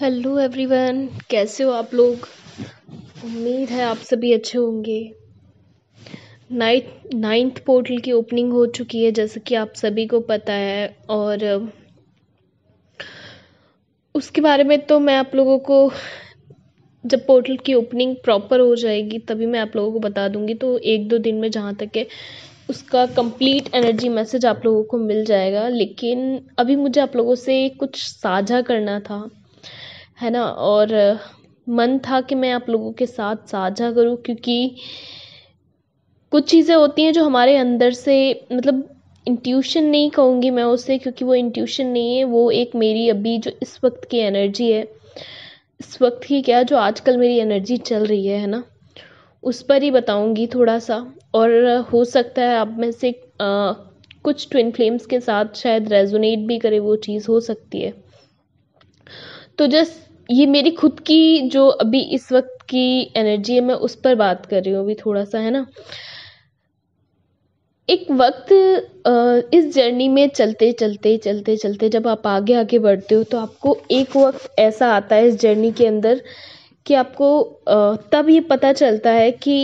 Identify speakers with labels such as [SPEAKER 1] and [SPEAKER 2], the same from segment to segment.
[SPEAKER 1] Hello everyone, कैसे हो आप लोग। उम्मीद है आप सभी अच्छे होंगे। नाइन्थ पोर्टल की ओपनिंग हो चुकी है, जैसे कि आप सभी को पता है। और उसके बारे में तो मैं आप लोगों को जब पोर्टल की ओपनिंग प्रॉपर हो जाएगी तभी मैं आप लोगों को बता दूंगी। तो एक दो दिन में जहाँ तक है उसका कंप्लीट एनर्जी मैसेज आप लोगों को मिल जाएगा। लेकिन अभी मुझे आप लोगों से कुछ साझा करना था, है ना। और मन था कि मैं आप लोगों के साथ साझा करूं, क्योंकि कुछ चीज़ें होती हैं जो हमारे अंदर से, मतलब इंट्यूशन नहीं कहूँगी मैं उसे, क्योंकि वो इंट्यूशन नहीं है। वो एक मेरी अभी जो इस वक्त की एनर्जी है, इस वक्त की क्या, जो आजकल मेरी एनर्जी चल रही है ना, उस पर ही बताऊंगी थोड़ा सा। और हो सकता है आप में से कुछ ट्विन फ्लेम्स के साथ शायद रेजोनेट भी करे, वो चीज़ हो सकती है। तो जस्ट ये मेरी खुद की जो अभी इस वक्त की एनर्जी है, मैं उस पर बात कर रही हूँ अभी थोड़ा सा, है ना। एक वक्त इस जर्नी में चलते चलते चलते चलते जब आप आगे आगे बढ़ते हो तो आपको एक वक्त ऐसा आता है इस जर्नी के अंदर कि आपको तब ये पता चलता है कि,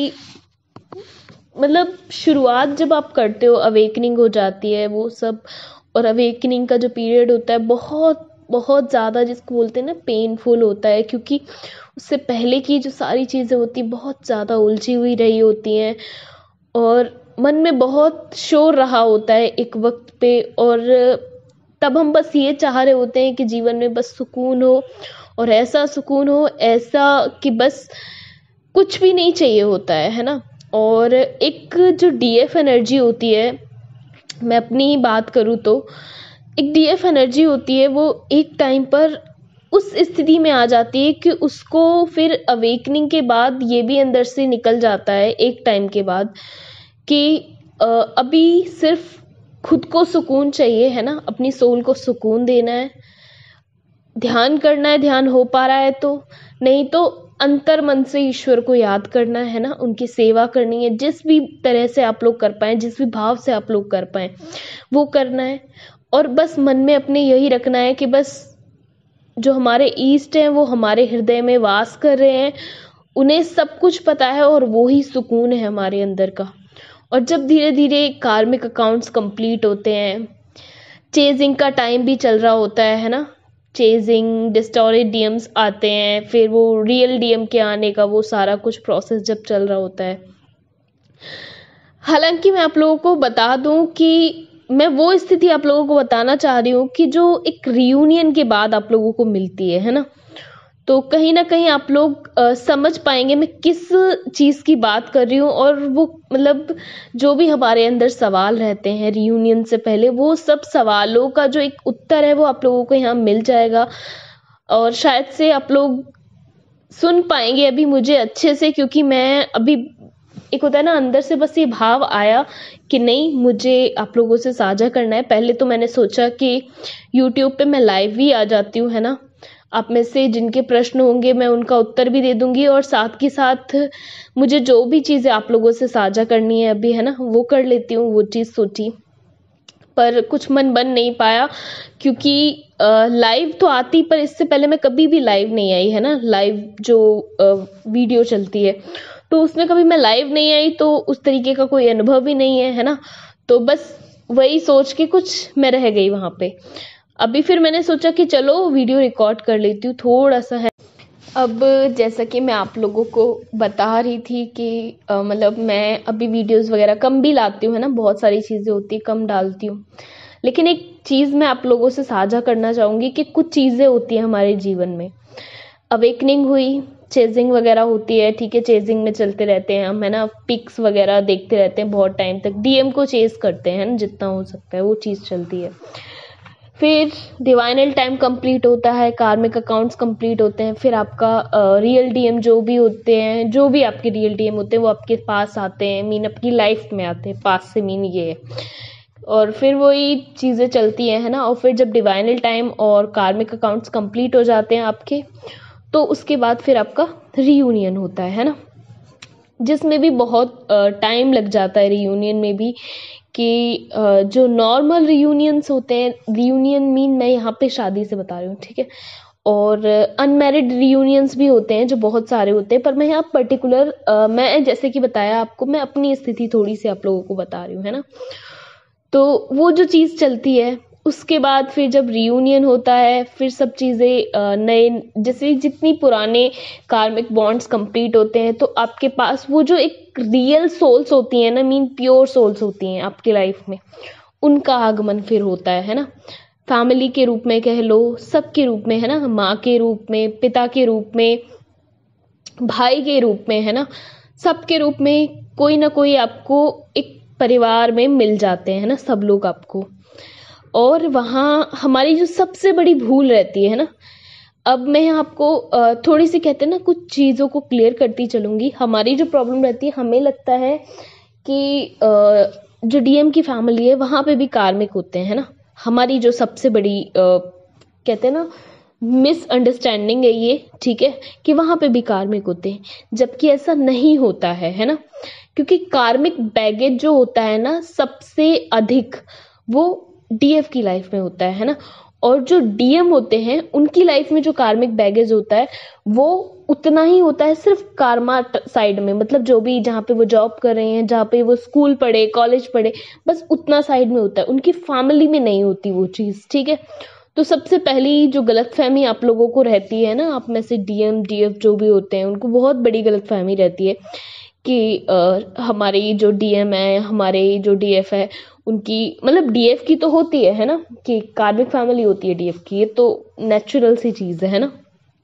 [SPEAKER 1] मतलब शुरुआत जब आप करते हो, अवेकनिंग हो जाती है वो सब। और अवेकनिंग का जो पीरियड होता है बहुत बहुत ज़्यादा, जिसको बोलते हैं ना, पेनफुल होता है, क्योंकि उससे पहले की जो सारी चीज़ें होती बहुत ज़्यादा उलझी हुई रही होती हैं और मन में बहुत शोर रहा होता है एक वक्त पे। और तब हम बस ये चाह रहे होते हैं कि जीवन में बस सुकून हो, और ऐसा सुकून हो, ऐसा कि बस कुछ भी नहीं चाहिए होता है ना। और एक जो डीएफ एनर्जी होती है, मैं अपनी ही बात करूँ तो एक डीएफ एनर्जी होती है, वो एक टाइम पर उस स्थिति में आ जाती है कि उसको फिर अवेकनिंग के बाद ये भी अंदर से निकल जाता है एक टाइम के बाद कि अभी सिर्फ खुद को सुकून चाहिए, है ना। अपनी सोल को सुकून देना है, ध्यान करना है, ध्यान हो पा रहा है तो, नहीं तो अंतर मन से ईश्वर को याद करना है ना, उनकी सेवा करनी है। जिस भी तरह से आप लोग कर पाए, जिस भी भाव से आप लोग कर पाए वो करना है। और बस मन में अपने यही रखना है कि बस जो हमारे ईष्ट हैं वो हमारे हृदय में वास कर रहे हैं, उन्हें सब कुछ पता है और वो ही सुकून है हमारे अंदर का। और जब धीरे धीरे कार्मिक अकाउंट्स कंप्लीट होते हैं, चेजिंग का टाइम भी चल रहा होता है ना। चेजिंग डिस्टॉर्टेड डीएम्स आते हैं, फिर वो रियल डीएम के आने का वो सारा कुछ प्रोसेस जब चल रहा होता है। हालांकि मैं आप लोगों को बता दूं कि मैं वो स्थिति आप लोगों को बताना चाह रही हूँ कि जो एक रियूनियन के बाद आप लोगों को मिलती है ना। तो कहीं ना कहीं आप लोग समझ पाएंगे मैं किस चीज़ की बात कर रही हूँ। और वो, मतलब जो भी हमारे अंदर सवाल रहते हैं रियूनियन से पहले, वो सब सवालों का जो एक उत्तर है वो आप लोगों को यहाँ मिल जाएगा। और शायद से आप लोग सुन पाएंगे अभी मुझे अच्छे से, क्योंकि मैं अभी, एक होता है ना अंदर से बस ये भाव आया कि नहीं, मुझे आप लोगों से साझा करना है। पहले तो मैंने सोचा कि यूट्यूब पे मैं लाइव ही आ जाती हूँ, है ना। आप में से जिनके प्रश्न होंगे मैं उनका उत्तर भी दे दूंगी, और साथ के साथ मुझे जो भी चीज़ें आप लोगों से साझा करनी है अभी, है ना, वो कर लेती हूँ। वो चीज़ सोची, पर कुछ मन बन नहीं पाया, क्योंकि लाइव तो आती, पर इससे पहले मैं कभी भी लाइव नहीं आई, है ना। लाइव जो वीडियो चलती है तो उसमें कभी मैं लाइव नहीं आई, तो उस तरीके का कोई अनुभव ही नहीं है ना। तो बस वही सोच के कुछ मैं रह गई वहाँ पे। अभी फिर मैंने सोचा कि चलो वीडियो रिकॉर्ड कर लेती हूँ थोड़ा सा, है। अब जैसा कि मैं आप लोगों को बता रही थी कि मतलब मैं अभी वीडियोस वगैरह कम भी लाती हूँ, है ना। बहुत सारी चीज़ें होती है, कम डालती हूँ। लेकिन एक चीज़ मैं आप लोगों से साझा करना चाहूँगी कि कुछ चीज़ें होती हैं हमारे जीवन में। अवेकनिंग हुई, चेजिंग वगैरह होती है, ठीक है। चेजिंग में चलते रहते हैं हम, है ना। पिक्स वगैरह देखते रहते हैं बहुत टाइम तक, डीएम को चेज करते हैं ना, जितना हो सकता है वो चीज़ चलती है। फिर डिवाइनल टाइम कंप्लीट होता है, कार्मिक अकाउंट्स कंप्लीट होते हैं, फिर आपका रियल डीएम जो भी होते हैं, जो भी आपके रियल डीएम होते हैं वो आपके पास आते हैं, मीन आपकी लाइफ में आते हैं। पास से मीन ये है। और फिर वही चीज़ें चलती हैं, है ना। और फिर जब डिवाइनल टाइम और कार्मिक अकाउंट्स कंप्लीट हो जाते हैं आपके, तो उसके बाद फिर आपका रीयूनियन होता है ना, जिसमें भी बहुत टाइम लग जाता है रियूनियन में भी। कि जो नॉर्मल रियूनियंस होते हैं, रियूनियन मीन मैं यहाँ पे शादी से बता रही हूँ, ठीक है। और अनमैरिड रियूनियंस भी होते हैं जो बहुत सारे होते हैं, पर मैं यहाँ पर्टिकुलर मैं जैसे कि बताया आपको, मैं अपनी स्थिति थोड़ी सी आप लोगों को बता रही हूँ, है ना। तो वो जो चीज़ चलती है, उसके बाद फिर जब रियूनियन होता है, फिर सब चीज़ें नए, जैसे जितनी पुराने कार्मिक बॉन्ड्स कंप्लीट होते हैं, तो आपके पास वो जो एक रियल सोल्स होती हैं ना, मीन प्योर सोल्स होती हैं आपकी लाइफ में, उनका आगमन फिर होता है ना। फैमिली के रूप में कह लो, सबके रूप में, है ना, माँ के रूप में, पिता के रूप में, भाई के रूप में, है ना, सबके रूप में कोई ना कोई आपको एक परिवार में मिल जाते हैं ना, सब लोग आपको। और वहाँ हमारी जो सबसे बड़ी भूल रहती है ना, अब मैं आपको थोड़ी सी कहते हैं ना कुछ चीज़ों को क्लियर करती चलूँगी। हमारी जो प्रॉब्लम रहती है, हमें लगता है कि जो डीएम की फैमिली है वहाँ पे भी कार्मिक होते हैं ना। हमारी जो सबसे बड़ी कहते हैं ना मिसअंडरस्टैंडिंग है ये, ठीक है, कि वहाँ पे भी कार्मिक होते हैं, जबकि ऐसा नहीं होता है ना। क्योंकि कार्मिक बैगेज जो होता है ना, सबसे अधिक वो डीएफ की लाइफ में होता है ना। और जो डीएम होते हैं उनकी लाइफ में जो कार्मिक बैगेज होता है वो उतना ही होता है, सिर्फ कार्मा साइड में, मतलब जो भी जहाँ पे वो जॉब कर रहे हैं, जहाँ पे वो स्कूल पढ़े, कॉलेज पढ़े, बस उतना साइड में होता है, उनकी फैमिली में नहीं होती वो चीज़, ठीक है। तो सबसे पहली जो गलतफहमी आप लोगों को रहती है ना, आप में से डीएम डीएफ जो भी होते हैं, उनको बहुत बड़ी गलतफहमी रहती है कि हमारे जो डीएम है, हमारे जो डीएफ है, उनकी मतलब डीएफ की तो होती है ना, कि कार्मिक फैमिली होती है डीएफ की, ये तो नेचुरल सी चीज़ है ना।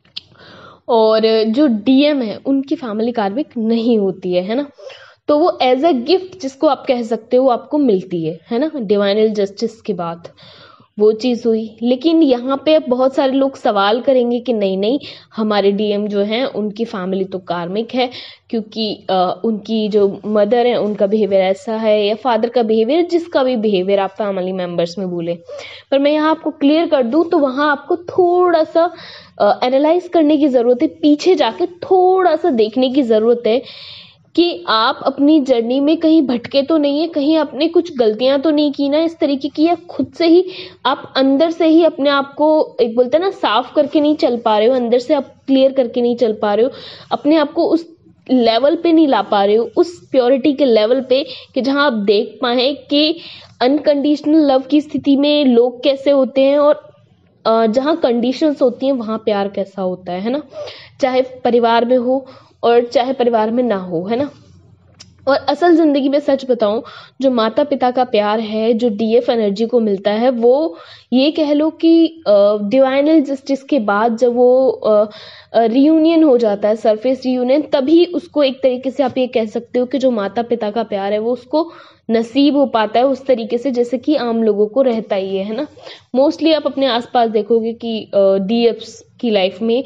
[SPEAKER 1] और जो डीएम है उनकी फैमिली कार्मिक नहीं होती है ना। तो वो एज अ गिफ्ट जिसको आप कह सकते हो आपको मिलती है ना, डिवाइनल जस्टिस के बाद वो चीज़ हुई। लेकिन यहाँ पे अब बहुत सारे लोग सवाल करेंगे कि नहीं नहीं, हमारे डीएम जो हैं उनकी फैमिली तो कार्मिक है, क्योंकि उनकी जो मदर है उनका बिहेवियर ऐसा है, या फादर का बिहेवियर, जिसका भी बिहेवियर आप फैमिली मेम्बर्स में बोले। पर मैं यहाँ आपको क्लियर कर दूँ तो वहाँ आपको थोड़ा सा एनालाइज करने की ज़रूरत है, पीछे जाके थोड़ा सा देखने की ज़रूरत है कि आप अपनी जर्नी में कहीं भटके तो नहीं है, कहीं आपने कुछ गलतियां तो नहीं की ना इस तरीके की, या खुद से ही आप अंदर से ही अपने आप को एक बोलते हैं ना साफ करके नहीं चल पा रहे हो, अंदर से आप क्लियर करके नहीं चल पा रहे हो, अपने आप को उस लेवल पे नहीं ला पा रहे हो, उस प्योरिटी के लेवल पे कि जहां आप देख पाए कि अनकंडीशनल लव की स्थिति में लोग कैसे होते हैं, और जहाँ कंडीशंस होती हैं वहाँ प्यार कैसा होता है ना, चाहे परिवार में हो और चाहे परिवार में ना हो, है ना। और असल जिंदगी में सच बताऊं, जो माता पिता का प्यार है, जो डीएफ एनर्जी को मिलता है, वो ये कह लो कि डिवाइनल जस्टिस के बाद जब वो रियूनियन हो जाता है, सरफेस रियूनियन, तभी उसको एक तरीके से आप ये कह सकते हो कि जो माता पिता का प्यार है वो उसको नसीब हो पाता है उस तरीके से जैसे कि आम लोगों को रहता ही है ना। मोस्टली आप अपने आसपास देखोगे कि डीएफ्स की लाइफ में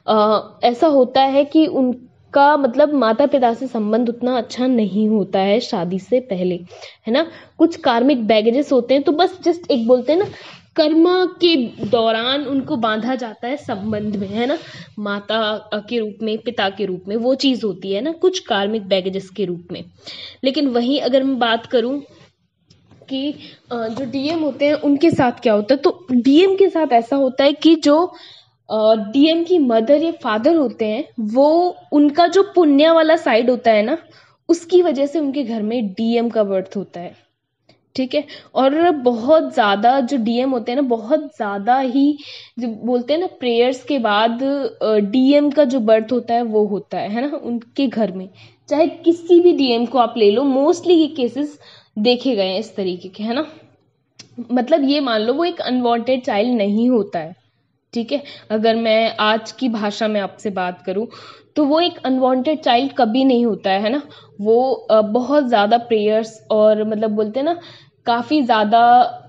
[SPEAKER 1] ऐसा होता है कि उनका मतलब माता पिता से संबंध उतना अच्छा नहीं होता है शादी से पहले, है ना। कुछ कार्मिक बैगेजेस होते हैं, तो बस जस्ट एक बोलते हैं ना कर्मा के दौरान उनको बांधा जाता है संबंध में, है ना, माता के रूप में, पिता के रूप में, वो चीज होती है ना, कुछ कार्मिक बैगेजेस के रूप में। लेकिन वहीं अगर मैं बात करूं कि जो डीएम होते हैं उनके साथ क्या होता है, तो डीएम के साथ ऐसा होता है कि जो डीएम की मदर या फादर होते हैं, वो उनका जो पुण्य वाला साइड होता है ना, उसकी वजह से उनके घर में डीएम का बर्थ होता है, ठीक है। और बहुत ज़्यादा जो डीएम होते हैं ना, बहुत ज़्यादा ही जो बोलते हैं ना प्रेयर्स के बाद डीएम का जो बर्थ होता है वो होता है ना उनके घर में। चाहे किसी भी डीएम को आप ले लो, मोस्टली ये केसेस देखे गए हैं इस तरीके के, है ना। मतलब ये मान लो वो एक अनवांटेड चाइल्ड नहीं होता है, ठीक है। अगर मैं आज की भाषा में आपसे बात करूं तो वो एक अनवांटेड चाइल्ड कभी नहीं होता है ना। वो बहुत ज़्यादा प्रेयर्स और मतलब बोलते हैं ना काफ़ी ज़्यादा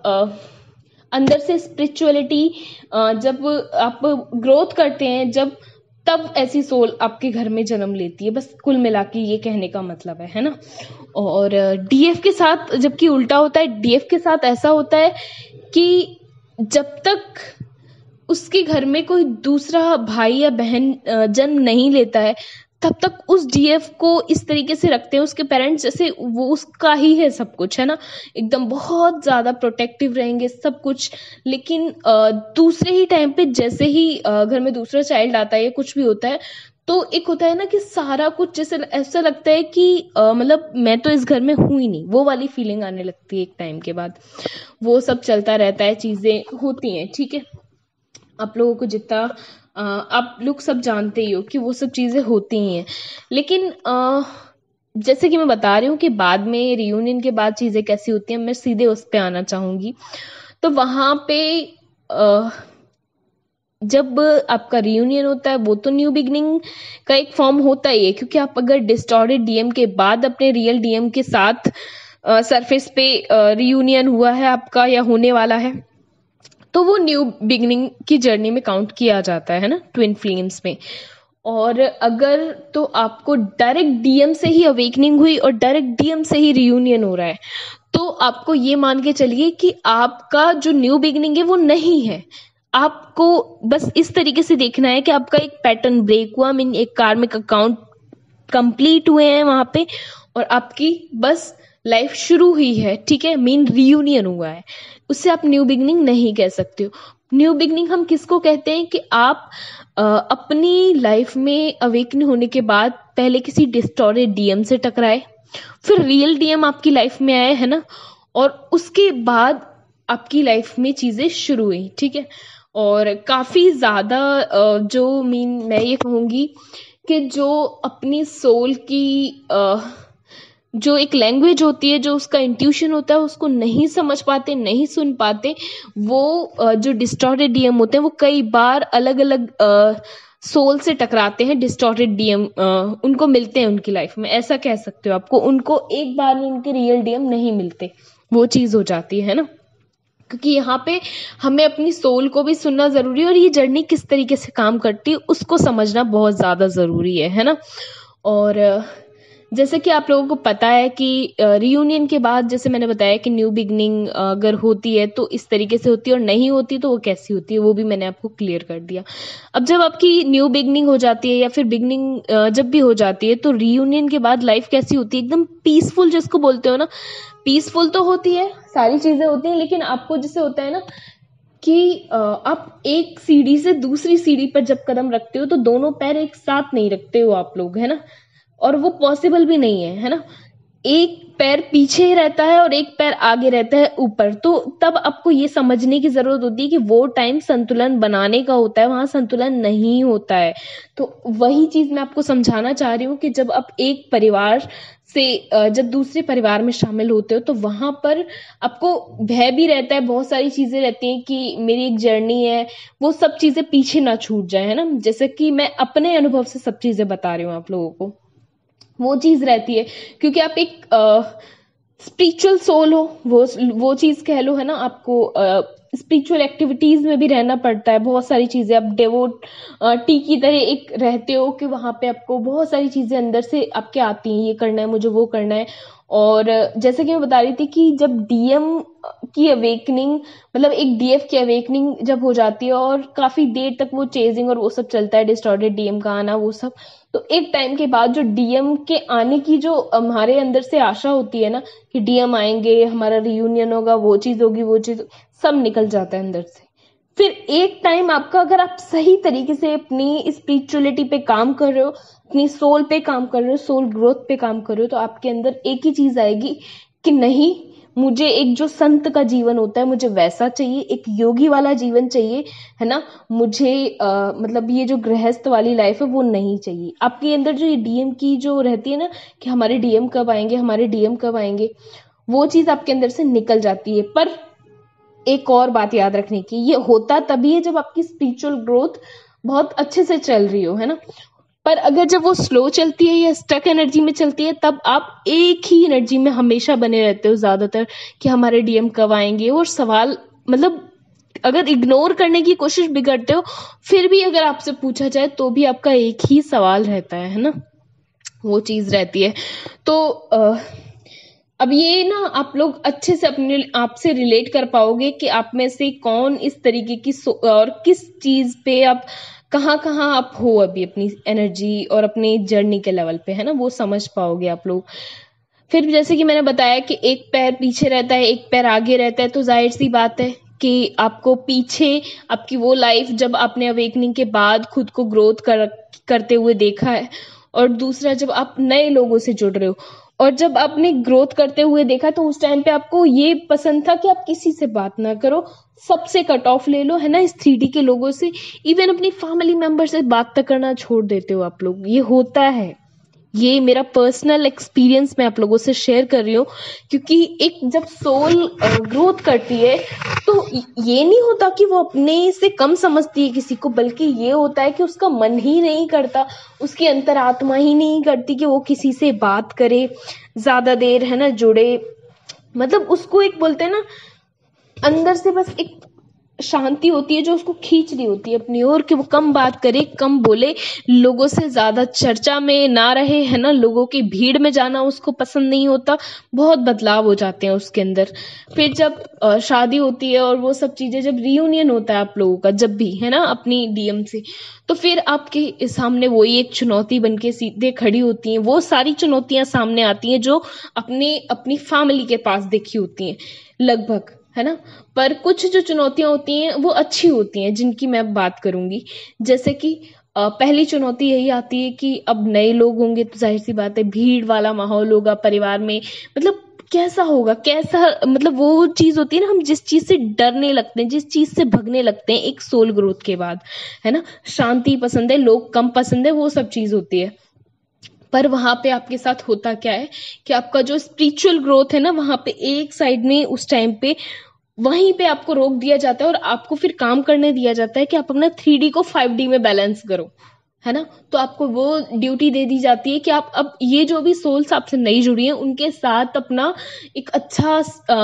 [SPEAKER 1] अंदर से स्पिरिचुअलिटी जब आप ग्रोथ करते हैं, जब तब ऐसी सोल आपके घर में जन्म लेती है, बस कुल मिला के ये कहने का मतलब है ना। और डीएफ के साथ जबकि उल्टा होता है, डीएफ के साथ ऐसा होता है कि जब तक उसके घर में कोई दूसरा भाई या बहन जन्म नहीं लेता है, तब तक उस डीएफ को इस तरीके से रखते हैं उसके पेरेंट्स जैसे वो उसका ही है सब कुछ, है ना, एकदम बहुत ज़्यादा प्रोटेक्टिव रहेंगे सब कुछ। लेकिन दूसरे ही टाइम पे जैसे ही घर में दूसरा चाइल्ड आता है या कुछ भी होता है, तो एक होता है ना कि सारा कुछ जैसे ऐसा लगता है कि मतलब मैं तो इस घर में हूँ ही नहीं, वो वाली फीलिंग आने लगती है एक टाइम के बाद। वो सब चलता रहता है, चीज़ें होती हैं, ठीक है। आप लोगों को जितना आप लोग सब जानते ही हो कि वो सब चीज़ें होती ही हैं। लेकिन जैसे कि मैं बता रही हूँ कि बाद में रियूनियन के बाद चीज़ें कैसी होती हैं, मैं सीधे उस पे आना चाहूँगी। तो वहाँ पे जब आपका रियूनियन होता है वो तो न्यू बिगनिंग का एक फॉर्म होता ही है, क्योंकि आप अगर डिस्टॉर्टेड डीएम के बाद अपने रियल डीएम के साथ सरफेस पे रियूनियन हुआ है आपका या होने वाला है, तो वो न्यू बिगनिंग की जर्नी में काउंट किया जाता है ना, ट्विन फ्लेम्स में। और अगर तो आपको डायरेक्ट डीएम से ही अवेकनिंग हुई और डायरेक्ट डीएम से ही रियूनियन हो रहा है, तो आपको ये मान के चलिए कि आपका जो न्यू बिगनिंग है वो नहीं है। आपको बस इस तरीके से देखना है कि आपका एक पैटर्न ब्रेक हुआ, मीन एक कार्मिक अकाउंट कंप्लीट हुए हैं वहां पे, और आपकी बस लाइफ शुरू हुई है, ठीक है, मीन रियूनियन हुआ है। उससे आप न्यू बिगनिंग नहीं कह सकते हो। न्यू बिगनिंग हम किसको कहते हैं कि आप अपनी लाइफ में अवेकन होने के बाद पहले किसी डिस्टॉर्टेड डीएम से टकराए, फिर रियल डीएम आपकी लाइफ में आए, है ना, और उसके बाद आपकी लाइफ में चीजें शुरू हुई, ठीक है। और काफी ज्यादा जो मैं ये कहूंगी कि जो अपनी सोल की जो एक लैंग्वेज होती है, जो उसका इंट्यूशन होता है, उसको नहीं समझ पाते, नहीं सुन पाते, वो जो डिस्टॉर्टेड डीएम होते हैं वो कई बार अलग अलग सोल से टकराते हैं। डिस्टॉर्टेड डीएम उनको मिलते हैं उनकी लाइफ में, ऐसा कह सकते हो आपको, उनको एक बार में उनके रियल डीएम नहीं मिलते, वो चीज हो जाती है ना। क्योंकि यहाँ पे हमें अपनी सोल को भी सुनना जरूरी है, और ये जर्नी किस तरीके से काम करती है उसको समझना बहुत ज्यादा जरूरी है ना। और जैसे कि आप लोगों को पता है कि रियूनियन के बाद जैसे मैंने बताया कि न्यू बिगनिंग अगर होती है तो इस तरीके से होती है, और नहीं होती तो वो कैसी होती है, वो भी मैंने आपको क्लियर कर दिया। अब जब आपकी न्यू बिगनिंग हो जाती है या फिर बिगनिंग जब भी हो जाती है, तो रियूनियन के बाद लाइफ कैसी होती है, एकदम पीसफुल जिसको बोलते हो ना। पीसफुल तो होती है, सारी चीजें होती हैं, लेकिन आपको जैसे होता है ना कि आप एक सीढ़ी से दूसरी सीढ़ी पर जब कदम रखते हो तो दोनों पैर एक साथ नहीं रखते हो आप लोग, है ना, और वो पॉसिबल भी नहीं है ना। एक पैर पीछे रहता है और एक पैर आगे रहता है ऊपर, तो तब आपको ये समझने की जरूरत होती है कि वो टाइम संतुलन बनाने का होता है, वहां संतुलन नहीं होता है। तो वही चीज मैं आपको समझाना चाह रही हूँ कि जब आप एक परिवार से जब दूसरे परिवार में शामिल होते हो तो वहां पर आपको भय भी रहता है, बहुत सारी चीजें रहती हैं कि मेरी एक जर्नी है, वो सब चीजें पीछे ना छूट जाए, है ना। जैसे कि मैं अपने अनुभव से सब चीजें बता रही हूँ आप लोगों को, वो चीज रहती है। क्योंकि आप एक स्पिरिचुअल सोल हो, वो चीज कह लो, है ना। आपको स्पिरिचुअल एक्टिविटीज में भी रहना पड़ता है, बहुत सारी चीजें आप डेवोट टी की तरह एक रहते हो कि वहां पे आपको बहुत सारी चीजें अंदर से आपके आती हैं, ये करना है मुझे, वो करना है। और जैसे कि मैं बता रही थी कि जब डीएम की अवेकनिंग, मतलब एक डीएफ की अवेकनिंग जब हो जाती है और काफी देर तक वो चेजिंग और वो सब चलता है, डिस्टॉर्टेड डीएम का आना, वो सब, तो एक टाइम के बाद जो डीएम के आने की जो हमारे अंदर से आशा होती है ना कि डीएम आएंगे, हमारा रियूनियन होगा, वो चीज होगी, वो चीज, सब निकल जाता है अंदर से। फिर एक टाइम आपका, अगर आप सही तरीके से अपनी स्पिरिचुअलिटी पे काम कर रहे हो, अपनी सोल पे काम कर रहे हो, सोल ग्रोथ पे काम कर रहे हो, तो आपके अंदर एक ही चीज आएगी कि नहीं, मुझे एक जो संत का जीवन होता है मुझे वैसा चाहिए, एक योगी वाला जीवन चाहिए, है ना। मुझे मतलब ये जो गृहस्थ वाली लाइफ है वो नहीं चाहिए। आपके अंदर जो ये डीएम की जो रहती है ना कि हमारे डीएम कब आएंगे, हमारे डीएम कब आएंगे, वो चीज आपके अंदर से निकल जाती है। पर एक और बात याद रखने की, ये होता तभी है जब आपकी स्पिरिचुअल ग्रोथ बहुत अच्छे से चल रही हो, है ना। पर अगर जब वो स्लो चलती है या स्टक एनर्जी में चलती है, तब आप एक ही एनर्जी में हमेशा बने रहते हो ज्यादातर कि हमारे डीएम कब आएंगे। और सवाल, मतलब अगर इग्नोर करने की कोशिश भी करते हो, फिर भी अगर आपसे पूछा जाए तो भी आपका एक ही सवाल रहता है ना, वो चीज रहती है। तो अब ये ना आप लोग अच्छे से अपने आप से रिलेट कर पाओगे कि आप में से कौन इस तरीके की और किस चीज पे आप कहाँ कहाँ आप हो अभी अपनी एनर्जी और अपनी जर्नी के लेवल पे, है ना, वो समझ पाओगे आप लोग। फिर जैसे कि मैंने बताया कि एक पैर पीछे रहता है, एक पैर आगे रहता है, तो जाहिर सी बात है कि आपको पीछे आपकी वो लाइफ जब आपने अवेकनिंग के बाद खुद को करते हुए देखा है, और दूसरा जब आप नए लोगों से जुड़ रहे हो, और जब आपने ग्रोथ करते हुए देखा तो उस टाइम पे आपको ये पसंद था कि आप किसी से बात ना करो, सबसे कट ऑफ ले लो, है ना, इस 3D के लोगों से। इवन अपनी फैमिली मेंबर से बात तक करना छोड़ देते हो आप लोग। ये होता है, ये मेरा पर्सनल एक्सपीरियंस मैं आप लोगों से शेयर कर रही हूँ, क्योंकि एक जब सोल ग्रोथ करती है तो ये नहीं होता कि वो अपने से कम समझती है किसी को, बल्कि ये होता है कि उसका मन ही नहीं करता, उसकी अंतरात्मा ही नहीं करती कि वो किसी से बात करे ज्यादा देर, है ना, जुड़े। मतलब उसको एक बोलते हैं ना, अंदर से बस एक शांति होती है जो उसको खींच रही होती है अपनी ओर, कि वो कम बात करे, कम बोले, लोगों से ज्यादा चर्चा में ना रहे, है ना, लोगों की भीड़ में जाना उसको पसंद नहीं होता। बहुत बदलाव हो जाते हैं उसके अंदर। फिर जब शादी होती है और वो सब चीजें, जब रियूनियन होता है आप लोगों का, जब भी, है ना, अपनी डीएम से, तो फिर आपके सामने वही एक चुनौती बन के सीधे खड़ी होती हैं। वो सारी चुनौतियां सामने आती हैं जो अपनी फैमिली के पास देखी होती हैं लगभग, है ना। पर कुछ जो चुनौतियां होती हैं वो अच्छी होती हैं, जिनकी मैं बात करूंगी। जैसे कि पहली चुनौती यही आती है कि अब नए लोग होंगे तो जाहिर सी बात है भीड़ वाला माहौल होगा परिवार में। मतलब कैसा होगा, कैसा, मतलब वो चीज होती है ना, हम जिस चीज से डरने लगते हैं, जिस चीज से भगने लगते हैं एक सोल ग्रोथ के बाद, है ना, शांति पसंद है, लोग कम पसंद है, वो सब चीज होती है। पर वहां पे आपके साथ होता क्या है कि आपका जो स्पिरिचुअल ग्रोथ है ना, वहां पे एक साइड में उस टाइम पे वहीं पे आपको रोक दिया जाता है, और आपको फिर काम करने दिया जाता है कि आप अपना 3D को 5D में बैलेंस करो, है ना। तो आपको वो ड्यूटी दे दी जाती है कि आप अब ये जो भी सोल्स आपसे नई जुड़ी हैं उनके साथ अपना एक अच्छा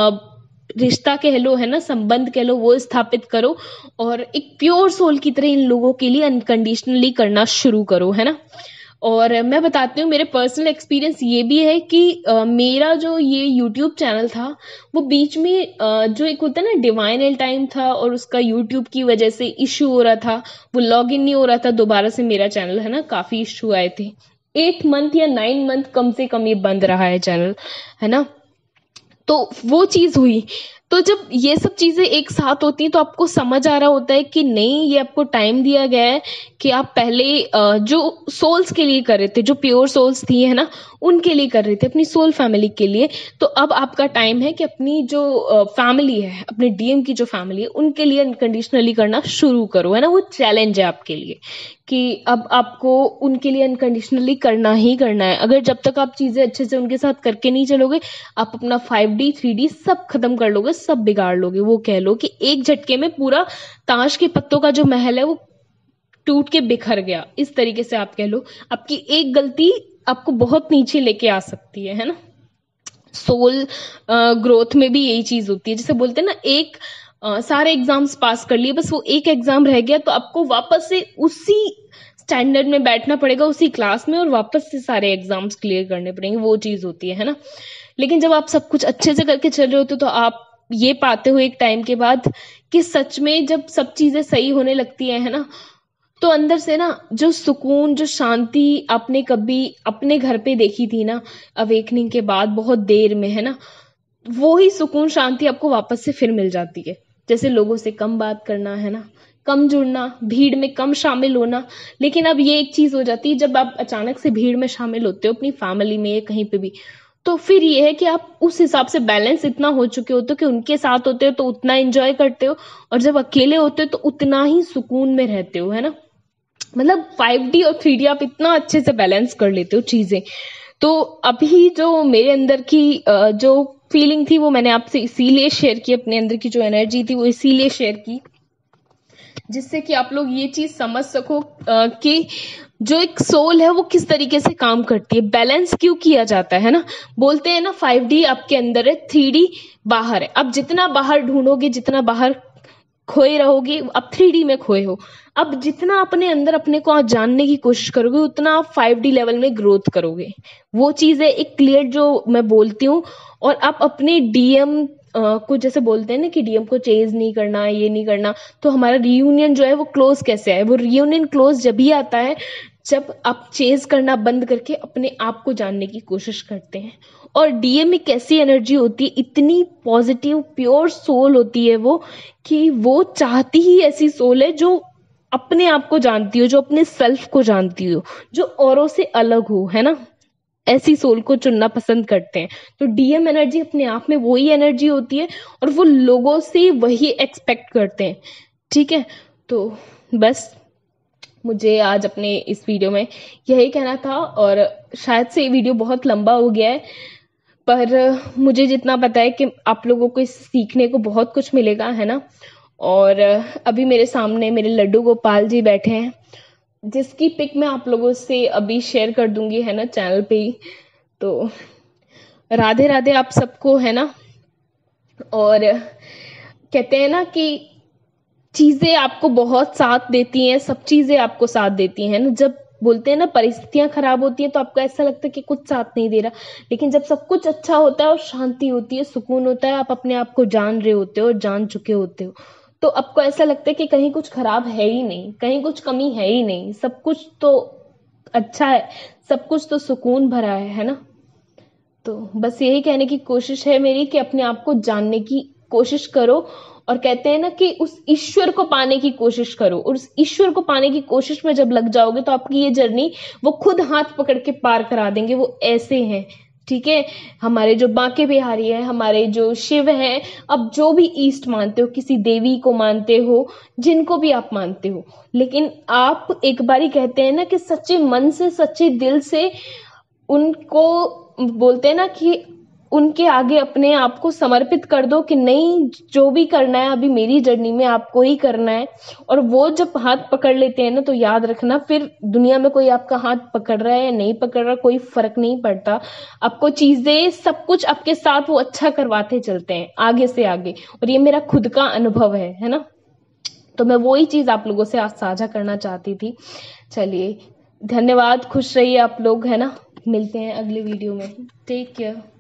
[SPEAKER 1] रिश्ता कह लो, है ना, संबंध कह लो, वो स्थापित करो, और एक प्योर सोल की तरह इन लोगों के लिए अनकंडीशनली करना शुरू करो, है ना। और मैं बताती हूँ, मेरे पर्सनल एक्सपीरियंस ये भी है कि मेरा जो ये यूट्यूब चैनल था, वो बीच में जो एक होता है ना डिवाइन टाइम था, और उसका यूट्यूब की वजह से इश्यू हो रहा था, वो लॉग इन नहीं हो रहा था दोबारा से मेरा चैनल, है ना, काफी इश्यू आए थे। 8 मंथ या 9 मंथ कम से कम ये बंद रहा है चैनल, है ना। तो वो चीज हुई। तो जब ये सब चीजें एक साथ होती हैं तो आपको समझ आ रहा होता है कि नहीं, ये आपको टाइम दिया गया है कि आप पहले जो सोल्स के लिए कर रहे थे, जो प्योर सोल्स थी, है ना, उनके लिए कर रहे थे, अपनी सोल फैमिली के लिए। तो अब आपका टाइम है कि अपनी जो फैमिली है, अपने डीएम की जो फैमिली है, उनके लिए अनकंडीशनली करना शुरू करो, है ना। वो चैलेंज है आपके लिए कि अब आपको उनके लिए अनकंडीशनली करना ही करना है। अगर जब तक आप चीजें अच्छे से उनके साथ करके नहीं चलोगे, आप अपना 5D 3D सब खत्म कर लोगे, सब बिगाड़ लोगे। वो कह लो कि एक झटके में पूरा ताश के पत्तों का जो महल है वो टूट के बिखर गया, इस तरीके से आप कह लो। आपकी एक गलती आपको बहुत नीचे लेके आ सकती है ना। सोल ग्रोथ में भी यही चीज होती है, जैसे बोलते हैं ना, एक सारे एग्जाम्स पास कर लिए, बस वो एक एग्जाम रह गया तो आपको वापस से उसी स्टैंडर्ड में बैठना पड़ेगा, उसी क्लास में, और वापस से सारे एग्जाम्स क्लियर करने पड़ेंगे। वो चीज होती है ना। लेकिन जब आप सब कुछ अच्छे से करके चल रहे होते तो आप ये पाते हो एक टाइम के बाद कि सच में जब सब चीजें सही होने लगती है ना, तो अंदर से ना जो सुकून, जो शांति आपने कभी अपने घर पे देखी थी ना अवेकनिंग के बाद बहुत देर में, है ना, वो ही सुकून शांति आपको वापस से फिर मिल जाती है। जैसे लोगों से कम बात करना, है ना, कम जुड़ना, भीड़ में कम शामिल होना। लेकिन अब ये एक चीज हो जाती है, जब आप अचानक से भीड़ में शामिल होते हो अपनी फैमिली में या कहीं पे भी, तो फिर ये है कि आप उस हिसाब से बैलेंस इतना हो चुके होते हो कि उनके साथ होते हो तो उतना एंजॉय करते हो, और जब अकेले होते हो तो उतना ही सुकून में रहते हो, है ना। मतलब 5D और 3D आप इतना अच्छे से बैलेंस कर लेते हो चीजें। तो अभी जो मेरे अंदर की जो फीलिंग थी वो मैंने आपसे इसीलिए शेयर की, अपने अंदर की जो एनर्जी थी वो इसीलिए शेयर की, जिससे कि आप लोग ये चीज समझ सको कि जो एक सोल है वो किस तरीके से काम करती है, बैलेंस क्यों किया जाता है ना। बोलते हैं ना 5D आपके अंदर है, 3D बाहर है। अब जितना बाहर ढूंढोगे, जितना बाहर खोए रहोगे, अब 3D में खोए हो। अब जितना अपने अंदर अपने को आप जानने की कोशिश करोगे उतना आप 5D लेवल में ग्रोथ करोगे। वो चीज है एक क्लियर जो मैं बोलती हूँ। और आप अपने डीएम कुछ जैसे बोलते हैं ना कि डीएम को चेज नहीं करना, ये नहीं करना, तो हमारा रियूनियन जो है वो क्लोज कैसे है? वो रियूनियन क्लोज जब ही आता है जब आप चेज करना बंद करके अपने आप को जानने की कोशिश करते हैं। और डीएम एक ऐसी एनर्जी होती है, इतनी पॉजिटिव प्योर सोल होती है वो, कि वो चाहती ही ऐसी सोल है जो अपने आप को जानती हो, जो अपने सेल्फ को जानती हो, जो औरों से अलग हो, है ना। ऐसी सोल को चुनना पसंद करते हैं। तो डीएम एनर्जी अपने आप में वही एनर्जी होती है और वो लोगों से वही एक्सपेक्ट करते हैं। ठीक है, तो बस मुझे आज अपने इस वीडियो में यही कहना था, और शायद से ये वीडियो बहुत लंबा हो गया है, पर मुझे जितना पता है कि आप लोगों को इस सीखने को बहुत कुछ मिलेगा, है ना। और अभी मेरे सामने मेरे लड्डू गोपाल जी बैठे हैं, जिसकी पिक मैं आप लोगों से अभी शेयर कर दूंगी, है ना, चैनल पे ही। तो राधे राधे आप सबको, है ना। और कहते हैं ना कि चीजें आपको बहुत साथ देती हैं, सब चीजें आपको साथ देती हैं ना। जब बोलते हैं ना परिस्थितियां खराब होती हैं तो आपको ऐसा लगता है कि कुछ साथ नहीं दे रहा, लेकिन जब सब कुछ अच्छा होता है और शांति होती है, सुकून होता है, आप अपने आप को जान रहे होते हो और जान चुके होते हो, तो आपको ऐसा लगता है कि कहीं कुछ खराब है ही नहीं, कहीं कुछ कमी है ही नहीं, सब कुछ तो अच्छा है, सब कुछ तो सुकून भरा है ना। तो बस यही कहने की कोशिश है मेरी कि अपने आप को जानने की कोशिश करो, और कहते हैं ना कि उस ईश्वर को पाने की कोशिश करो, और उस ईश्वर को पाने की कोशिश में जब लग जाओगे तो आपकी ये जर्नी वो खुद हाथ पकड़ के पार करा देंगे। वो ऐसे हैं, ठीक है। हमारे जो बांके बिहारी है, हमारे जो शिव हैं, अब जो भी ईस्ट मानते हो, किसी देवी को मानते हो, जिनको भी आप मानते हो, लेकिन आप एक बारी कहते हैं ना कि सच्चे मन से सच्चे दिल से उनको बोलते हैं ना कि उनके आगे अपने आप को समर्पित कर दो कि नहीं, जो भी करना है अभी मेरी जर्नी में आपको ही करना है। और वो जब हाथ पकड़ लेते हैं ना, तो याद रखना फिर दुनिया में कोई आपका हाथ पकड़ रहा है या नहीं पकड़ रहा, कोई फर्क नहीं पड़ता। आपको चीजें सब कुछ आपके साथ वो अच्छा करवाते चलते हैं आगे से आगे, और ये मेरा खुद का अनुभव है ना। तो मैं वही चीज आप लोगों से आज साझा करना चाहती थी। चलिए, धन्यवाद, खुश रहिए आप लोग, है ना। मिलते हैं अगले वीडियो में, टेक केयर।